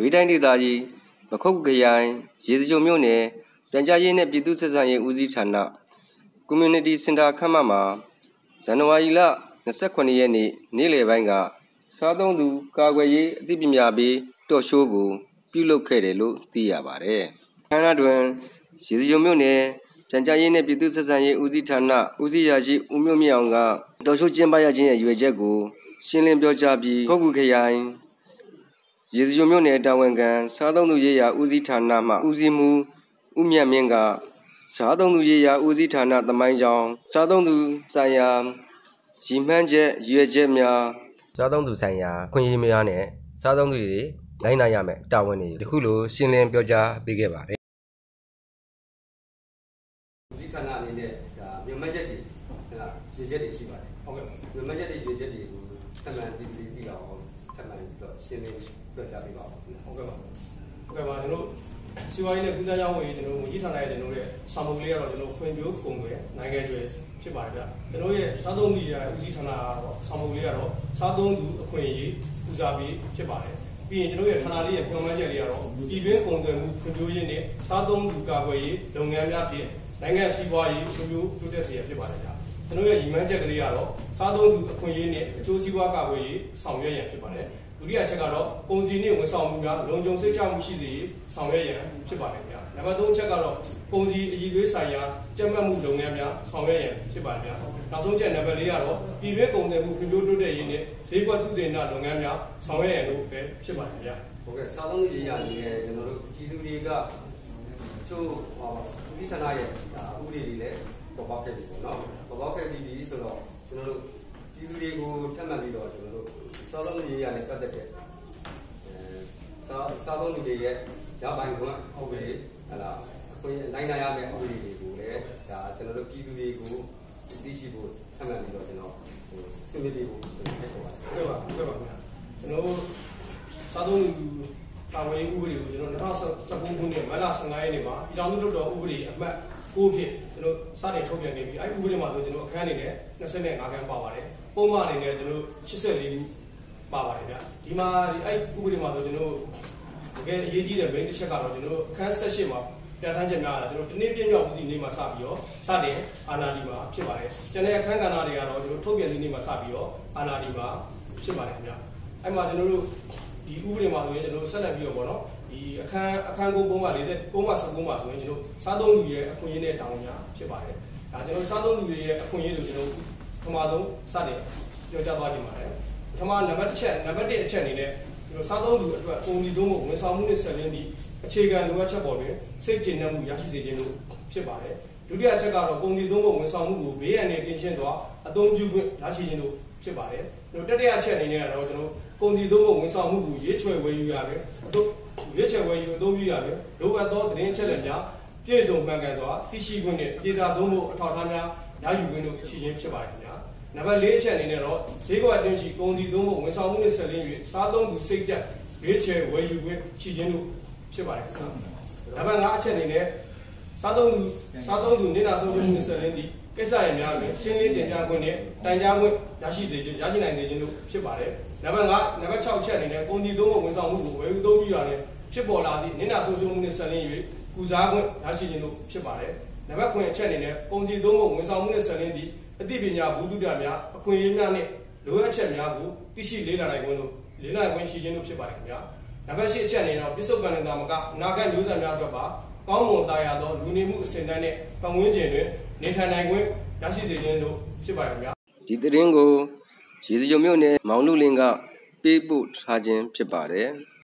တိုင်းဒေသကြီးပခုတ်ခရိုင်ရေစကြိုမြို့နယ်ပြန်ကြားရေးနဲ့ပြည်သူ့ဆက်ဆံရေးဦးစီးဌာန Community Center ခမ်းမမှာဇန်နဝါရီလ29ရက်နေ့လယ်ပိုင်းကစားသုံးသူကာကွယ်ရေးအသိပညာပေးတော်ရှိုးကိုပြုလုပ်ခဲ့တယ်လို့သိရပါတယ်။ခမ်းနားတွင်ရေစကြိုမြို့နယ်ပြန်ကြားရေးနဲ့ပြည်သူ့ဆက်ဆံရေးဦးစီးဌာနဦးစီးရာရှိဦးမျိုးမြင့်အောင်ကတော်ရှိုးကျင်းပရခြင်းရဲ့ရွေချက်ကိုရှင်းလင်းပြောကြားပြီးခုတ်ကူခရိုင်ရေစကြိုမြို့နယ်တာဝန်ခံစားသုံးသူရေးရာဦးစီးဌာနမှဦးစီးမှုဦးမြတ်မင်းကစားသုံးသူရေးရာဦးစီးဌာနသမိုင်းကြောင်းစားသုံးသူဆိုင်ရာရည်မှန်းချက်ရွေချက်များစားသုံးသူဆိုင်ရာခွင့်ရများနဲ့စားသုံးသူတွေလိုက်နာရမယ်တာဝန်တွေဒီခုလိုရှင်းလင်းပြောကြားပေးခဲ့ပါတယ်ဦးစီးဌာနအနေနဲ့ဒါမြန်မာချက်တွေရွေချက်တွေရှိပါတယ်ဟုတ်ကဲ့မြန်မာချက်တွေရွေချက်တွေကိုထပ်မံတည်လာအောင်ထပ်မံတော့ရှင်းလင်းပြောကြားပေးပါဦးဟုတ်ကဲ့ပါကျွန်တော်စီဝါရေးနဲ့ကုသရေးဝန်ကြီးကျွန်တော်ဝန်ကြီးဌာနရဲ့ကျွန်တော်ရဲ့စာမုပ်လေးကတော့ကျွန်တော်ဖွံ့ဖြိုးပုံတွေနိုင်ငံတွေဖြစ်ပါတယ်ဗျကျွန်တော်ရဲ့စားသုံးသူရဲ့ဦးစီးဌာနကတော့စာမုပ်လေးကတော့စားသုံးသူအခွင့်အရေးဦးစားပေးဖြစ်ပါတယ်ပြီးရင်ကျွန်တော်ရဲ့ဌာနလေးရဲ့ပြောင်းလဲချက်လေးကတော့ပြည်တွင်းကုန်သွယ်မှုဖွံ့ဖြိုးရေးနဲ့စားသုံးသူကာကွယ်ရေးလုပ်ငန်းများဖြင့်နိုင်ငံစီးပွားရေးဖွံ့ဖြိုးတိုးတက်စေရဖြစ်ပါတယ်ဗျကျွန်တော်ရဲ့ရည်မှန်းချက်ကလေးကတော့စားသုံးသူအခွင့်အရေးနဲ့အကျိုးစီးပွားကာကွယ်ရေးဆောင်ရွက်ရန်ဖြစ်ပါတယ်ဒုတိယချက်ကတော့ပုံစံနဲ့ဝန်ဆောင်မှုများလုံခြုံစိတ်ချမှုရှိစေဆောင်ရွက်ရန်ဖြစ်ပါတယ်ဗျာနံပါတ်3ချက်ကတော့ပုံစံအည်သွေးဆိုင်ရာကြက်မှတ်မှုလုပ်ငန်းများဆောင်ရွက်ရန်ဖြစ်ပါတယ်ဗျာနောက်ဆုံးချက်နံပါတ်4ကတော့ပြည်တွင်းကုန်သွယ်မှုဖွံ့ဖြိုးတိုးတက်ရေးနဲ့ဈေးကွက်သုတေသနလုပ်ငန်းများဆောင်ရွက်ရန်လို့ပဲဖြစ်ပါတယ်ဗျာဟုတ်ကဲ့စားသုံးရေးရာအနေနဲ့ကျွန်တော်တို့ပြည်သူတွေကချို့ဦးစီးဌာနရဲ့ဥပဒေတွေလည်းပေါ်ပေါက်ခဲ့ပြီပေါ့နော်ပေါ်ပေါက်ခဲ့ပြီဆိုတော့ကျွန်တော်တို့ပြည်သူတွေကိုထပ်မံပြီးတော့ကျွန်တော်တို့စားသုံးရေးရာနဲ့ပတ်သက်တဲ့စားသုံးသူတွေရဲ့ရပိုင်ခွင့်ဟုတ်ပြီဟလာအခွင့်နိုင်နိုင်ရမယ့်ဥပဒေတွေကိုလည်းဒါကျွန်တော်တို့ပြည်သူတွေကိုသိရှိဖို့ထပ်မံပြီးတော့ကျွန်တော်ဆွေးနွေးပေးဖို့ဖိတ်ခေါ်ပါတယ်ဟုတ်ပါခင်ဗျာကျွန်တော်စားသုံးသူကာကွယ်ရေးဥပဒေကိုကျွန်တော်2019ခုနှစ်မတ်လ15ရက်နေ့မှာပြည်ထောင်စုလွှတ်တော်ဥပဒေအမှတ်6ဖြင့်ကျွန်တော်စတင်ထုတ်ပြန်နေပြီးအဲဒီဥပဒေမှာဆိုကျွန်တော်အခန်းအနေနဲ့25ခန်းပါပါတယ်ပုံမှန်အနေနဲ့ကျွန်တော်84ခုပါပါတယ်ဗျဒီမှာအဲ့ဥပဒေမှာဆိုကျွန်တော်တကယ်အရေးကြီးတဲ့ main တစ်ချက်ကတော့ကျွန်တော်အခန်း18မှာပြဋ္ဌာန်းချက်များကျွန်တော်ဒီနေ့ပြည့်မြောက်ဦးစီးနေ့မှာစပြီးတော့စတင်အာဏာဒီမှာဖြစ်ပါတယ်ကျန်တဲ့အခန်းကဏ္ဍတွေကတော့ကျွန်တော်ထုတ်ပြန်ဒီနေ့မှာစပြီးတော့အာဏာဒီမှာဖြစ်ပါတယ်ခင်ဗျအဲ့မှာကျွန်တော်တို့ဒီဥပဒေမှာဆိုရင်ကျွန်တော်ဆက်လက်ပြီးတော့ပေါ့နော်ဒီအခန်းကိုပုံမှန်40ပုံမှန်19မှာဆိုရင်ကျွန်တော်စားသုံးလူရဲ့အခွင့်အရေးနဲ့တောင်းများဖြစ်ပါတယ်ဒါကျွန်တော်စားသုံးလူတွေရဲ့အခွင့်အရေးတွေကိုကျွန်တော်ပထမဆုံးစတင်ပြောကြားသွားခြင်းပါတယ်ပထမနံပါတ်1အချက်အနေနဲ့စားသုံးသူအတွက်ပုံဒီသုံးဖို့ဝန်ဆောင်မှုနဲ့ဆက်လင်းပြီးအခြေခံလိုအပ်ချက်ပေါ်တွင်စိတ်ကျေနပ်မှုရရှိစေခြင်းလို့ဖြစ်ပါတယ်ဒုတိယအချက်ကတော့ပုံဒီသုံးဖို့ဝန်ဆောင်မှုကိုဘေးအန္တရာယ်ကင်းရှင်းစွာအသုံးပြုခွင့်ရရှိခြင်းလို့ဖြစ်ပါတယ်တတိယအချက်အနေနဲ့ကတော့ကျွန်တော်ပုံဒီသုံးဖို့ဝန်ဆောင်မှုကိုရွေးချယ်ဝယ်ယူရတယ်ရွေးချယ်ဝယ်ယူအသုံးပြုရတယ်လိုအပ်သောသတင်းချက်လက်များပြည့်စုံမှန်ကန်စွာသိရှိခွင့်နဲ့ဒေတာသုံးဖို့အထောက်အထားများရယူခွင့်တို့ရှိခြင်းဖြစ်ပါတယ်ခင်ဗျာနံပါတ်4အချက်အနေနဲ့တော့ဈေးကွက်အတွင်းရှိကုန်စည်သုံးဖို့ဝန်ဆောင်မှုနဲ့ဆက်လင်း၍စားသုံးသူစိတ်ကြက်ရွေးချယ်ဝယ်ယူခွင့်ရှိခြင်းတို့ဖြစ်ပါတယ်ခင်ဗျာနံပါတ်5အချက်အနေနဲ့စားသုံးသူနေနာဆုံးရှုံးမှုနဲ့ဆက်လင်းသည့်ကိစ္စရပ်များတွင်ရှင်းလင်းတင်ပြခွင့်နဲ့တိုင်ကြားခွင့်ရရှိနိုင်စေခြင်းတို့ဖြစ်ပါတယ်နံပါတ်6အချက်အနေနဲ့ကုန်စည်သုံးဖို့ဝန်ဆောင်မှုကိုဝယ်ယူသုံးပြုရတဲ့ဖြစ်ပေါ်လာသည့်နေနာဆုံးရှုံးမှုနဲ့ဆက်လင်း၍ကုစားခွင့်ရရှိခြင်းတို့ဖြစ်ပါတယ်နံပါတ်9အချက်အနေနဲ့ကုန်စည်သုံးဖို့ဝန်ဆောင်မှုနဲ့ဆက်လင်းသည့်အသိပညာဘုဒ္ဓများအခွင့်အရေးများနဲ့လိုအပ်ချက်များကိုသိရှိလေ့လာနိုင်ခွင့်ရှိခြင်းတို့ဖြစ်ပါတယ်ခင်ဗျာနံပါတ်10အချက်အနေနဲ့ပြစ္ဆုတ်ကံတာမကအနာဂတ်မျိုးဆက်များအတွက်ပါကောင်းမွန်တရားသောလူနေမှုအစဉ်အတိုင်းနဲ့ပတ်ဝန်းကျင်တွင်နေထိုင်နိုင်ခွင့်ရရှိစေခြင်းတို့ဖြစ်ပါတယ်ခင်ဗျာဒီသတင်းကိုရေစကြိုမြို့နယ်မောင်လူလင်းကပေးပို့ထားခြင်းဖြစ်ပါတယ်